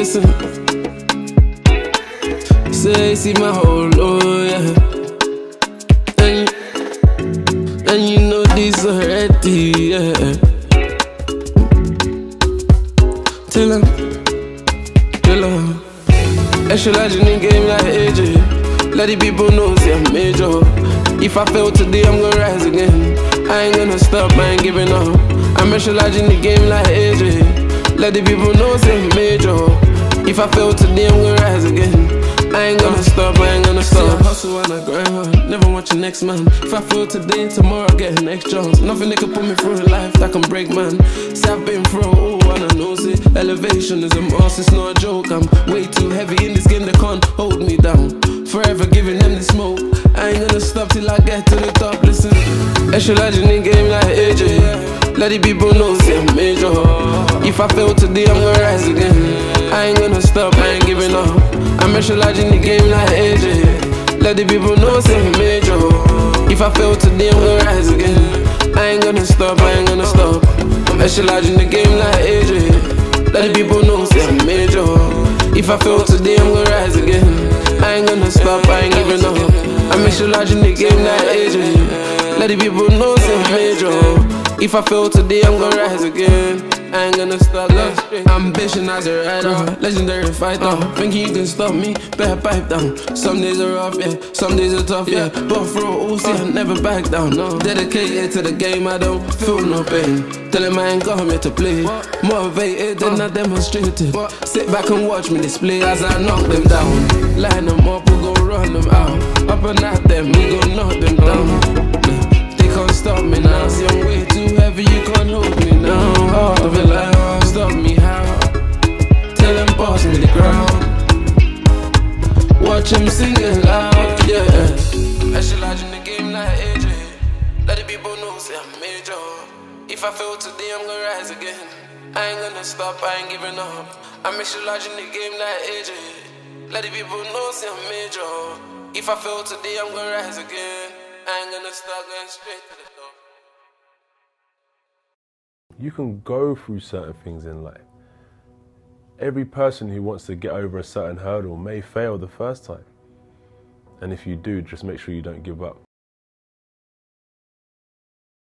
listen. Say, see my whole yeah. And you know this already, yeah. Tell her. Extra large in the game like AJ. Let the people know, say I'm major. If I fail today, I'm gonna rise again. I ain't gonna stop, I ain't giving up. I'm extra large in the game like AJ. Let the people know, say I'm major. If I fail today, I'm gonna rise again. I ain't gonna stop, I ain't gonna stop. I hustle and I grind hard, never watch the next man. If I fail today, tomorrow I get an next chance. Nothing they can put me through in life that can break man. Say I've been through, and I know it. Elevation is a must, it's not a joke. I'm way too heavy in this game, they can't hold me down. Forever giving them the smoke. I ain't gonna stop till I get to the top, listen. Extra large in the game like AJ. Let the people know, say I'm major. If I fail today, I'm gonna rise again. I ain't gonna stop, I ain't giving up. I'm extra large in the game like AJ. Let the people know, say I'm major. If I fail today, I'm gonna rise again. I ain't gonna stop, I ain't gonna stop. I'm extra large in the game like AJ. Let the people know, say I'm major. If I fail today, I'm gonna rise again. I ain't gonna stop, I ain't giving up. I'm extra large in the game like AJ. Let the people know, say I'm major. If I fail today, I'm gonna rise again. I ain't gonna stop, ambition as a rider, legendary fighter. Thinking you can stop me, better pipe down. Some days are rough, yeah, some days are tough, yeah. But for all, see, I never back down, no. Dedicated to the game, I don't feel no pain. Tell him I ain't come here to play. Motivated, then I demonstrated. Sit back and watch me display as I knock them down. Line them up, we gon' run them out. Up and at them, we gon' knock them down. They can't stop me now, see I'm way too heavy, you can't hold me now. Heart of it like, oh, stop me how? Tell them pass me the ground. Watch them singing loud, yeah. Extra large in the game like AJ. Let the people know, say I'm major. If I fail today, I'm gonna rise again. I ain't gonna stop, I ain't giving up. I'm extra large in the game like AJ. Let the people know, say I'm major. If I fail today, I'm gonna rise again. I ain't gonna stop, going straight to the top. You can go through certain things in life. Every person who wants to get over a certain hurdle may fail the first time. And if you do, just make sure you don't give up.